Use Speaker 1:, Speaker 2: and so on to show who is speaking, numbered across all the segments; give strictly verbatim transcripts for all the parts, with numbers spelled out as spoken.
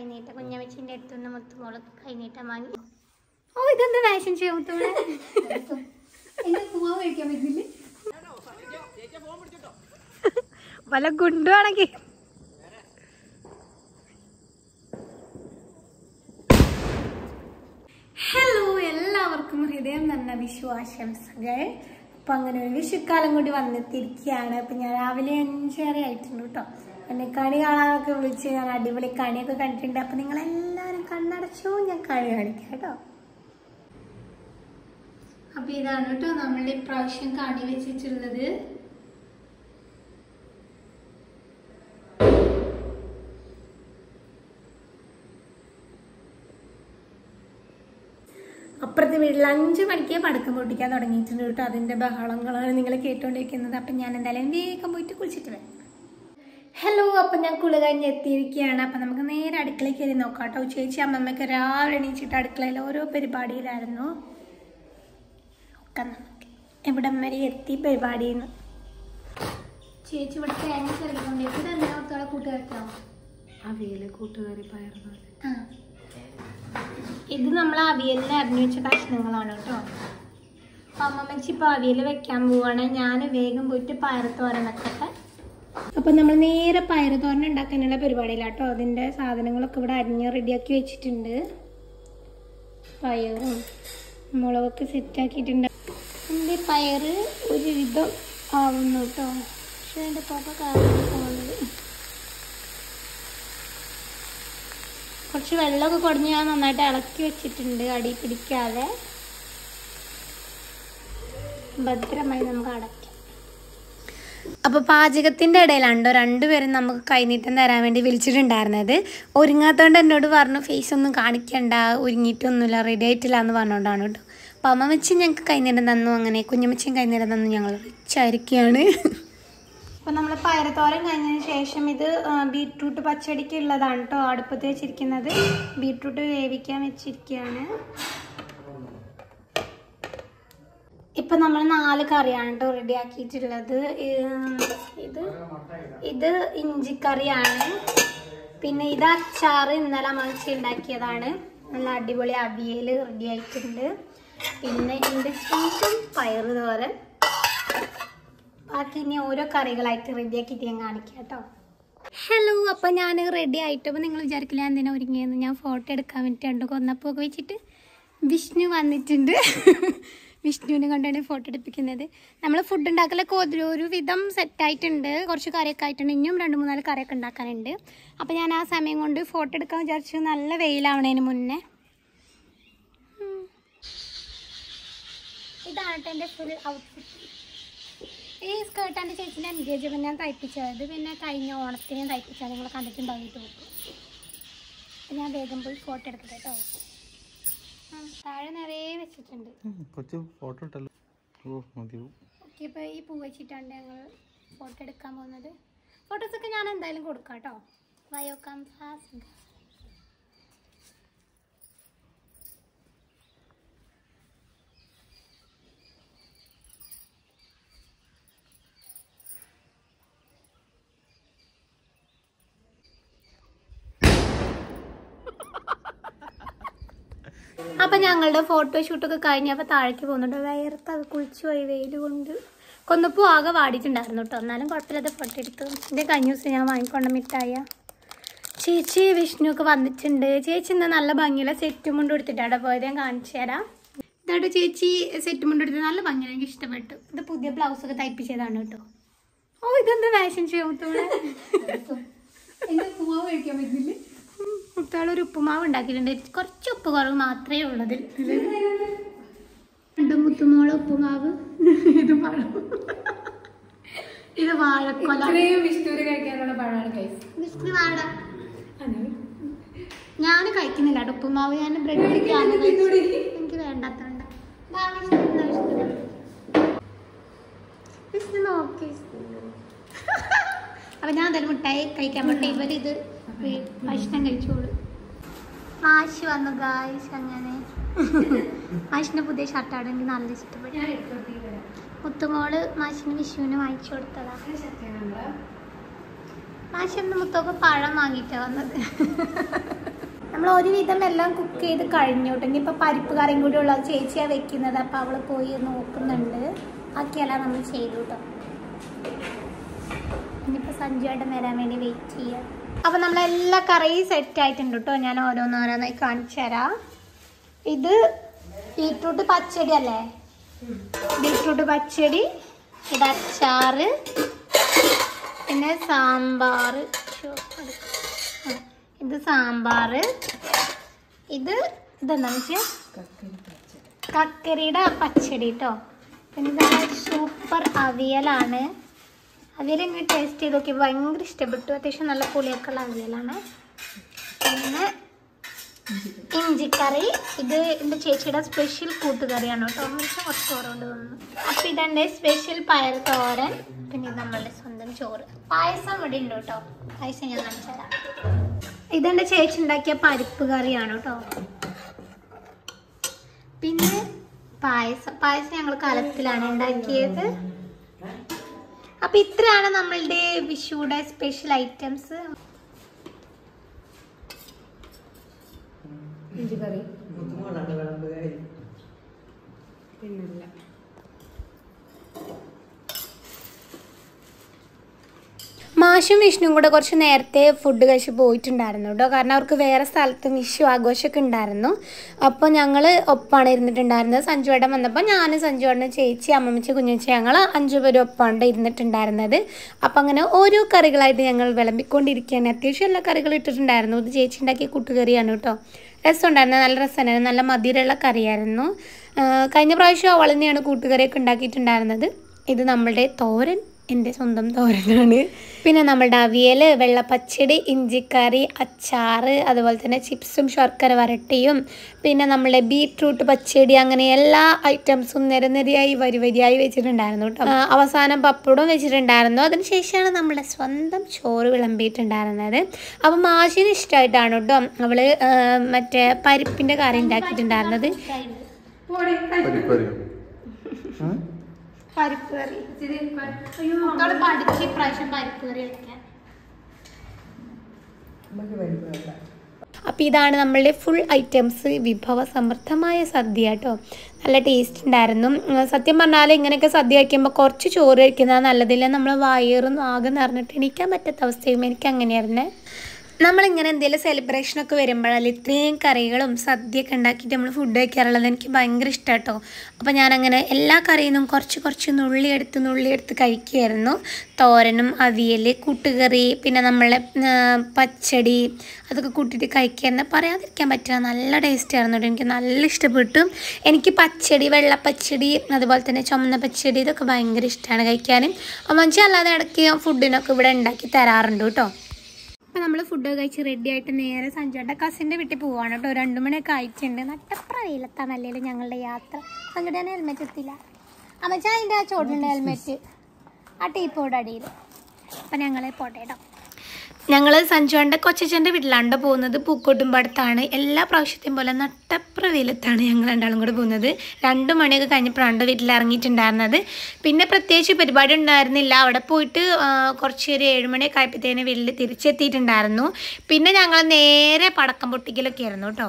Speaker 1: കൈനീട്ട കുഞ്ഞമ്മച്ചിന്റെ അടുത്തുനിന്ന് മുത്തുമോള് കൈനീട്ടം വാങ്ങി. ഓ ഇതെന്താ ഫാഷൻ ഷോ മുത്തുമോളെ? വല്ല ഗുണ്ടുവാണെങ്കിൽ. ഹലോ, എല്ലാവർക്കും ഹൃദയം നിറഞ്ഞ വിഷു ആശംസകൾ. അപ്പൊ അങ്ങനെ ഒരു വിഷുക്കാലം കൂടി വന്നെത്തിയിരിക്കുകയാണ്. അപ്പൊ ഞാൻ രാവിലെ അഞ്ചര ആയിട്ടുണ്ട് കേട്ടോ. എന്നെ കണി കാണാനൊക്കെ വിളിച്ച് ഞാൻ അടിപൊളി കണിയൊക്കെ കണ്ടിട്ടുണ്ട്. അപ്പൊ നിങ്ങളെല്ലാവരും കണ്ണടച്ചോ, ഞാൻ കണി കാണിക്കാം കേട്ടോ. അപ്പൊ ഇതാണ് കേട്ടോ നമ്മളുടെ ഇപ്രാവശ്യം കണി വെച്ചിട്ടുള്ളത്. അപ്പുറത്തെ വീട്ടിൽ അഞ്ചു മണിക്ക് പടക്കം പൊട്ടിക്കാൻ തുടങ്ങിയിട്ടുണ്ട് കേട്ടോ. അതിന്റെ ബഹളങ്ങളാണ് നിങ്ങൾ കേട്ടോണ്ടിരിക്കുന്നത്. അപ്പൊ ഞാൻ എന്തായാലും വേഗം പോയിട്ട് കുളിച്ചിട്ട് വരാം. ഹലോ, അപ്പൊ ഞാൻ കുളി കഴിഞ്ഞ് എത്തിയിരിക്കുകയാണ്. അപ്പൊ നമുക്ക് നേരെ അടുക്കളയിൽ കയറി നോക്കാം കേട്ടോ. ചേച്ചി അമ്മമ്മയൊക്കെ രാവിലെ എണീച്ചിട്ട് അടുക്കളയിൽ ഓരോ പരിപാടിയിലായിരുന്നു. നോക്കാം നമുക്ക് എവിടം വരെ എത്തി പരിപാടിന്ന്. ചേച്ചി ഇവിടെ തേങ്ങ ചെറുക്കൊണ്ടിരിക്കും. ഇതെന്താ ഓർത്തോളെ കൂട്ടുകാരിക്കാവും?
Speaker 2: അവിയല് കൂട്ടുകാരി പയർന്നു.
Speaker 1: ആ, ഇത് നമ്മൾ അവിയലിന് അരിഞ്ഞു വെച്ച കഷ്ണങ്ങളാണ് കേട്ടോ. അപ്പൊ അമ്മമ്മച്ചി ഇപ്പൊ അവിയല് വെക്കാൻ പോവാണ്. ഞാൻ വേഗം പോയിട്ട് പയറുതോരൻ വെക്കട്ടെ. അപ്പൊ നമ്മൾ നേരെ പയറുതോരൻ ഉണ്ടാക്കാനുള്ള പരിപാടിയിലാട്ടോ. അതിന്റെ സാധനങ്ങളൊക്കെ ഇവിടെ അരിഞ്ഞ് റെഡിയാക്കി വെച്ചിട്ടുണ്ട്. പയറും മുളകൊക്കെ സെറ്റാക്കിയിട്ടുണ്ട്. എൻ്റെ പയറ് ഒരുവിധം ആവുന്നു കേട്ടോ. പക്ഷെ എൻ്റെ പുക കാരണം പോകുന്നത്. കുറച്ച് വെള്ളമൊക്കെ കുടഞ്ഞ് ഞാൻ നന്നായിട്ട് ഇളക്കി വെച്ചിട്ടുണ്ട്, അടി പിടിക്കാതെ ഭദ്രമായി നമുക്ക് അടയ്ക്കാം. അപ്പൊ പാചകത്തിന്റെ ഇടയിലാണ്ടോ രണ്ടുപേരും നമുക്ക് കൈനീട്ടം തരാൻ വേണ്ടി വിളിച്ചിട്ടുണ്ടായിരുന്നത്. ഒരുങ്ങാത്തോണ്ട് എന്നോട് പറഞ്ഞു ഫേസ് ഒന്നും കാണിക്കണ്ട, ഒരുങ്ങിയിട്ടൊന്നുമില്ല, റെഡി ആയിട്ടില്ല എന്ന് പറഞ്ഞുകൊണ്ടാണ് കേട്ടോ. അപ്പൊ അമ്മമ്മച്ചി ഞങ്ങൾക്ക് കൈനീട്ടം തന്നു, അങ്ങനെ കുഞ്ഞമ്മച്ചിയും കൈനീട്ടം തന്നു. ഞങ്ങൾ റിച്ചായിരിക്കുകയാണ്. അപ്പം നമ്മൾ പയറുതോരൻ കഴിഞ്ഞതിന് ശേഷം ഇത് ബീട്രൂട്ട് പച്ചടിക്ക് ഉള്ളതാണ് കേട്ടോ അടുപ്പത്ത് വെച്ചിരിക്കുന്നത്. ബീട്രൂട്ട് വേവിക്കാൻ വെച്ചിരിക്കുകയാണ്. ഇപ്പം നമ്മൾ നാല് കറിയാണ് കേട്ടോ റെഡി ആക്കിയിട്ടുള്ളത്. ഇത് ഇത് ഇഞ്ചിക്കറിയാണ്. പിന്നെ ഇത് അച്ചാറ് ഇന്നലെ അമ്മച്ചി ഉണ്ടാക്കിയതാണ്. നല്ല അടിപൊളി അവിയൽ റെഡി ആയിട്ടുണ്ട്. പിന്നെ ഇതിൻ്റെ ചീറ്റും പയറ് തോരൻ. ബാക്കി ഇനി ഓരോ കറികളായിട്ട് റെഡിയാക്കിയിട്ട് ഞാൻ കാണിക്കാം കേട്ടോ. ഹലോ, അപ്പം ഞാൻ റെഡി ആയിട്ട് അപ്പോൾ നിങ്ങൾ വിചാരിക്കില്ല എന്തിനാ ഒരുങ്ങിയെന്ന്. ഞാൻ ഫോട്ടോ എടുക്കാൻ വേണ്ടിയിട്ട് രണ്ട് കൊന്നപ്പൊക്കെ വെച്ചിട്ട് വിഷ്ണു വന്നിട്ടുണ്ട്. വിഷ്ണുവിനെ കൊണ്ടാണ് ഫോട്ടോ എടുപ്പിക്കുന്നത്. നമ്മൾ ഫുഡ് ഉണ്ടാക്കലൊക്കെ ഒരു വിധം സെറ്റായിട്ടുണ്ട്. കുറച്ച് കറിയൊക്കെ ആയിട്ടുണ്ട്. ഇനിയും രണ്ട് മൂന്നാല് കറിയൊക്കെ ഉണ്ടാക്കാനുണ്ട്. അപ്പോൾ ഞാൻ ആ സമയം കൊണ്ട് ഫോട്ടോ എടുക്കാൻ വിചാരിച്ചു. നല്ല വെയിലാവണതിന് മുന്നേ. ഇതാണ് കേട്ടോ എൻ്റെ ഫുൾ ഔട്ട്ഫിറ്റ്. ഈ സ്കേർട്ടാൻ്റെ ചേച്ചിൻ്റെ എൻഗേജ്മെൻറ്റ് ഞാൻ തയ്പ്പിച്ചത്. പിന്നെ കഴിഞ്ഞ ഓണത്തിന് ഞാൻ തയ്പ്പിച്ചത് നിങ്ങൾ കണ്ടിട്ടുണ്ടാവിട്ട് പോകും. ഞാൻ വേഗം പോയി ഫോട്ടോ എടുക്കട്ടെ കേട്ടോ. താഴെ നിറയെ വെച്ചിട്ടുണ്ട്. ഓക്കെ, ഇപ്പോൾ ഈ പൂ വെച്ചിട്ടാണ് ഞങ്ങൾ ഫോട്ടോ എടുക്കാൻ പോകുന്നത്. ഫോട്ടോസൊക്കെ ഞാൻ എന്തായാലും കൊടുക്കാം കേട്ടോ. വയോക്കാം ഫാസ്റ്റ്. അപ്പം ഞങ്ങളുടെ ഫോട്ടോഷൂട്ടൊക്കെ കഴിഞ്ഞപ്പോൾ താഴേക്ക് പോകുന്നുണ്ട്. വയർത്തൊക്കെ കുളിച്ചു പോയി വെയിൽ കൊണ്ട്. കൊന്നപ്പോൾ ആകെ വാടിയിട്ടുണ്ടായിരുന്നു കേട്ടോ. എന്നാലും കുഴപ്പമില്ലാത്ത ഫോട്ടോ എടുത്തു. ഇതിൻ്റെ കഴിഞ്ഞ ദിവസം ഞാൻ വാങ്ങിക്കൊണ്ട മിഠായ. ചേച്ചി വിഷ്ണു ഒക്കെ വന്നിട്ടുണ്ട്. ചേച്ചി ഇന്ന് നല്ല ഭംഗിയുള്ള സെറ്റ് മുണ്ട് എടുത്തിട്ടാണ് പോയത്. ഞാൻ കാണിച്ചു തരാം. ഇതായിട്ട് ചേച്ചി സെറ്റ് മുണ്ട് എടുത്ത് നല്ല ഭംഗിയാണ്, എനിക്ക് ഇഷ്ടപ്പെട്ടു. ഇത് പുതിയ ബ്ലൗസൊക്കെ തയ്പ്പിച്ചതാണ് കേട്ടോ. ഓ ഇതെന്താ ഫാഷൻ ഷോ മുത്തോളെ?
Speaker 2: ഉപ്പുമാവ് കഴിക്കാൻ പറ്റില്ലേ?
Speaker 1: മുത്തോളൊരു ഉപ്പുമാവ് ഉണ്ടാക്കിയിട്ടുണ്ട്. കുറച്ച് ഉപ്പ് കുറവ് മാത്രമേ ഉള്ളതിൽ. രണ്ട് മുത്തുമോളെ ഉപ്പുമാവ്. ഇത് പഴം, ഇത് വാഴക്കൊല.
Speaker 2: വിഷ്ണുവിന് കഴിക്കാനുള്ള പഴമാണ്.
Speaker 1: വിഷ്ണു വാഴ ഞാൻ കഴിക്കുന്നില്ല കേട്ടോ ഉപ്പുമാവ്. ഞാൻ ബ്രെഡ് എനിക്ക് വേണ്ടാത്തോണ്ട. വിഷ്ണു നോക്കി. അപ്പൊ ഞാൻ എന്തായാലും മുട്ടായി കഴിക്കാൻ പറ്റേ. ഇവരിത് ഭക്ഷണം കഴിച്ചോളൂ. മാഷ് വന്നു ഗായ്സ്. അങ്ങനെ മാഷിന്റെ പുതിയ ഷർട്ടാണ്, എനിക്ക് നല്ല ഇഷ്ടപ്പെട്ടു. മുത്തുമോള് മാഷിന് വിഷുവിന് വാങ്ങിച്ചു കൊടുത്തതാ. മാഷ് ഇന്ന് മുത്തൊക്കെ പഴം വാങ്ങിയിട്ടാ വന്നത്. നമ്മൾ ഒരുവിധം എല്ലാം കുക്ക് ചെയ്ത് കഴിഞ്ഞോട്ട് ഇനിയിപ്പോൾ പരിപ്പ് കറിയും കൂടി ഉള്ളത് ചേച്ചിയാണ് വെക്കുന്നത്. അപ്പോൾ അവൾ പോയി നോക്കുന്നുണ്ട്. ബാക്കിയെല്ലാം നമ്മൾ ചെയ്തു കേട്ടോ. ഇനിയിപ്പോൾ സഞ്ജുവായിട്ട് വരാൻ വേണ്ടി വെയിറ്റ് ചെയ്യാം. അപ്പോൾ നമ്മളെല്ലാ കറിയും സെറ്റ് ആയിട്ടുണ്ട് കേട്ടോ. ഞാൻ ഓരോന്നോരോന്നായി കാണിച്ചു തരാം. ഇത് ബീട്രൂട്ട് പച്ചടി അല്ലേ? ബീട്രൂട്ട് പച്ചടി, ഇത് അച്ചാറ്, പിന്നെ സാമ്പാർ, ഇത് സാമ്പാർ, ഇത് ഇതെന്താണെന്ന് വെച്ചാൽ കക്കരിയുടെ പച്ചടി കേട്ടോ. പിന്നെ ഇതാണ് സൂപ്പർ അവിയലാണ്. അവിയൽ ഇങ്ങനെ ടേസ്റ്റ് ചെയ്ത് നോക്കിയപ്പോൾ ഭയങ്കര ഇഷ്ടപ്പെട്ടു. അത്യാവശ്യം നല്ല പുളിയൊക്കെ ഉള്ള അവിയലാണ്. പിന്നെ ഇഞ്ചിക്കറി, ഇത് എൻ്റെ ചേച്ചിയുടെ സ്പെഷ്യൽ കൂട്ടുകറിയാണ് കേട്ടോ. വെച്ചാൽ കുറച്ച് ചോറുകൊണ്ട് തോന്നുന്നു. അപ്പം ഇതെൻ്റെ സ്പെഷ്യൽ പയർ തോരൻ. പിന്നെ ഇത് നമ്മളുടെ സ്വന്തം ചോറ്. പായസം ഇവിടെ ഉണ്ട് കേട്ടോ. പായസം ഞാൻ കാണിച്ചു തരാം. ഇതെൻ്റെ ചേച്ചി ഉണ്ടാക്കിയ പരിപ്പ് കറിയാണ് കേട്ടോ. പിന്നെ പായസം പായസം ഞങ്ങൾ കലത്തിലാണ് ഉണ്ടാക്കിയത്. അപ്പം ഇത്രയാണ് നമ്മളുടെ വിഷുയുടെ സ്പെഷ്യൽ ഐറ്റംസ്.
Speaker 2: ഇഞ്ചിക്കറി പിന്നല്ല.
Speaker 1: മാഷും വിഷ്ണുവും കൂടെ കുറച്ച് നേരത്തെ ഫുഡ് കഴിച്ച് പോയിട്ടുണ്ടായിരുന്നു കേട്ടോ. കാരണം അവർക്ക് വേറെ സ്ഥലത്തും വിഷു ആഘോഷമൊക്കെ ഉണ്ടായിരുന്നു. അപ്പോൾ ഞങ്ങൾ ഒപ്പമാണ് ഇരുന്നിട്ടുണ്ടായിരുന്നത്. സഞ്ജുവേട്ടൻ വന്നപ്പോൾ ഞാൻ, സഞ്ജുവേട്ടൻ, ചേച്ചി, അമ്മമ്മച്ചി, കുഞ്ഞുച്ചി ഞങ്ങൾ അഞ്ചു പേരും ഒപ്പമാണ് ഇരുന്നിട്ടുണ്ടായിരുന്നത്. അപ്പോൾ അങ്ങനെ ഓരോ കറികളായിട്ട് ഞങ്ങൾ വിളമ്പിക്കൊണ്ടിരിക്കുകയാണ്. അത്യാവശ്യം എല്ലാ കറികളും ഇട്ടിട്ടുണ്ടായിരുന്നു. ഇത് ചേച്ചി ഉണ്ടാക്കിയ കൂട്ടുകറിയാണ് കേട്ടോ. രസമുണ്ടായിരുന്നു, നല്ല രസമായിരുന്നു, നല്ല മധുരമുള്ള കറിയായിരുന്നു. കഴിഞ്ഞ പ്രാവശ്യം അവൾ തന്നെയാണ് കൂട്ടുകറിയൊക്കെ ഉണ്ടാക്കിയിട്ടുണ്ടായിരുന്നത്. ഇത് നമ്മളുടെ തോരൻ, എൻ്റെ സ്വന്തം തോരനാണ്. പിന്നെ നമ്മളുടെ അവിയൽ, വെള്ളപ്പച്ചടി, ഇഞ്ചിക്കറി, അച്ചാറ്, അതുപോലെ തന്നെ ചിപ്സും ശർക്കര വരട്ടിയും, പിന്നെ നമ്മളുടെ ബീട്രൂട്ട് പച്ചടി, അങ്ങനെ എല്ലാ ഐറ്റംസും നിരനിരയായി വരി വരിയായി വെച്ചിട്ടുണ്ടായിരുന്നു കേട്ടോ. അവസാനം പപ്പടവും വെച്ചിട്ടുണ്ടായിരുന്നു. അതിനുശേഷമാണ് നമ്മുടെ സ്വന്തം ചോറ് വിളമ്പിയിട്ടുണ്ടായിരുന്നത്. അപ്പം മാഷിന് ഇഷ്ടമായിട്ടാണ് കേട്ടോ അവള് മറ്റേ പരിപ്പിൻ്റെ കറി ഉണ്ടാക്കിയിട്ടുണ്ടായിരുന്നത്. പരിപ്പ് കറി പഠിച്ച് ഇപ്രാവശ്യം പരിപ്പ് കറി വെക്കാൻ. അപ്പോൾ ഇതാണ് നമ്മളുടെ ഫുൾ ഐറ്റംസ്, വിഭവ സമൃദ്ധമായ സദ്യ കേട്ടോ. നല്ല ടേസ്റ്റ് ഉണ്ടായിരുന്നു. സത്യം പറഞ്ഞാൽ ഇങ്ങനെയൊക്കെ സദ്യ കഴിക്കുമ്പോൾ കുറച്ച് ചോറ് കഴിക്കുന്നത് നല്ലതില്ല. നമ്മൾ വയറും ആകെ നിറഞ്ഞിട്ട് എണീക്കാൻ പറ്റാത്ത അവസ്ഥയും എനിക്ക് അങ്ങനെയായിരുന്നേ. നമ്മളിങ്ങനെ എന്തെങ്കിലും സെലിബ്രേഷനൊക്കെ വരുമ്പോഴല്ലേ ഇത്രയും കറികളും സദ്യയൊക്കെ ഉണ്ടാക്കിയിട്ട് നമ്മൾ ഫുഡ് കഴിക്കാറുള്ളത്. എനിക്ക് ഭയങ്കര ഇഷ്ടം കേട്ടോ. അപ്പോൾ ഞാനങ്ങനെ എല്ലാ കറിയിൽ നിന്നും കുറച്ച് കുറച്ച് നുള്ളിയെടുത്ത് നുള്ളിയെടുത്ത് കഴിക്കുമായിരുന്നു. തോരനും അവിയൽ, കൂട്ടുകറി, പിന്നെ നമ്മളെ പച്ചടി, അതൊക്കെ കൂട്ടിയിട്ട് കഴിക്കാമെന്ന് പറയാതിരിക്കാൻ പറ്റില്ല. നല്ല ടേസ്റ്റ് ആയിരുന്നു കേട്ടോ. എനിക്ക് നല്ല ഇഷ്ടപ്പെട്ടു. എനിക്ക് പച്ചടി, വെള്ളപ്പച്ചടി, അതുപോലെ തന്നെ ചുമന്ന പച്ചടി, ഇതൊക്കെ ഭയങ്കര ഇഷ്ടമാണ് കഴിക്കാനും. അമ്മച്ചി അല്ലാതെ ഇടയ്ക്ക് ഫുഡിനൊക്കെ ഇവിടെ ഉണ്ടാക്കി തരാറുണ്ട് കേട്ടോ. അപ്പോൾ നമ്മൾ ഫുഡ് കഴിച്ച് റെഡി ആയിട്ട് നേരെ സഞ്ജുവേട്ടൻ്റെ കസിൻ്റെ വീട്ടിൽ പോവാണ് കേട്ടോ. രണ്ടു മണിയൊക്കെ ആയിട്ടുണ്ട്. നട്ടപ്ര വെയിലത്താണല്ലേ ഞങ്ങളുടെ യാത്ര. സഞ്ജുവേട്ടൻ ഹെൽമെറ്റ് എത്തില്ല. അമ്മച്ചാ അതിൻ്റെ ആ ചോട്ടിലുണ്ട് ഹെൽമെറ്റ്, ആ ടീപ്പോടെ അടിയിൽ. അപ്പം ഞങ്ങൾ പോട്ടെ കേട്ടോ. ഞങ്ങൾ സഞ്ജുവേട്ടൻ്റെ കൊച്ചച്ഛൻ്റെ വീട്ടിലാണ് പോകുന്നത്. പൂക്കോട്ടുംപാടത്താണ്. എല്ലാ പ്രാവശ്യത്തെയും പോലെ നട്ടപ്ര വെയിലത്താണ് ഞങ്ങൾ രണ്ടാളും കൂടെ പോകുന്നത്. രണ്ട് മണിയൊക്കെ കഴിഞ്ഞപ്പോഴാണ് വീട്ടിൽ ഇറങ്ങിയിട്ടുണ്ടായിരുന്നത്. പിന്നെ പ്രത്യേകിച്ച് പരിപാടി ഉണ്ടായിരുന്നില്ല. അവിടെ പോയിട്ട് കുറച്ച് ഒരു ഏഴുമണിയൊക്കെ ആയപ്പോഴത്തേന് വീട്ടിൽ തിരിച്ചെത്തിയിട്ടുണ്ടായിരുന്നു. പിന്നെ ഞങ്ങൾ നേരെ പടക്കം പൊട്ടിക്കലൊക്കെ ആയിരുന്നു കേട്ടോ.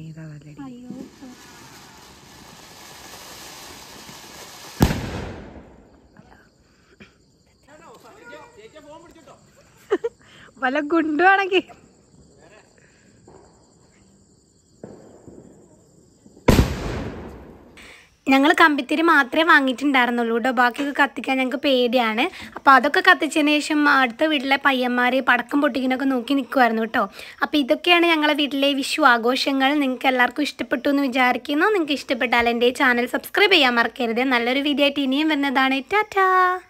Speaker 1: വല്ല ഗുണ്ടുവാണെങ്കിൽ ഞങ്ങൾ കമ്പിത്തിരി മാത്രമേ വാങ്ങിയിട്ടുണ്ടായിരുന്നുള്ളൂ കേട്ടോ. ബാക്കിയൊക്കെ കത്തിക്കാൻ ഞങ്ങൾക്ക് പേടിയാണ്. അപ്പോൾ അതൊക്കെ കത്തിച്ചതിന് ശേഷം അടുത്ത വീട്ടിലെ പയ്യന്മാർ പടക്കം പൊട്ടിക്കുന്നൊക്കെ നോക്കി നിൽക്കുമായിരുന്നു കേട്ടോ. അപ്പോൾ ഇതൊക്കെയാണ് ഞങ്ങളെ വീട്ടിലെ വിഷു ആഘോഷങ്ങൾ. നിങ്ങൾക്ക് എല്ലാവർക്കും ഇഷ്ടപ്പെട്ടു എന്ന് വിചാരിക്കുന്നു. നിങ്ങൾക്ക് ഇഷ്ടപ്പെട്ടാൽ എൻ്റെ ചാനൽ സബ്സ്ക്രൈബ് ചെയ്യാൻ മറക്കരുത്. നല്ലൊരു വീഡിയോ ആയിട്ട് ഇനിയും വരുന്നതാണ്. ടാറ്റാ.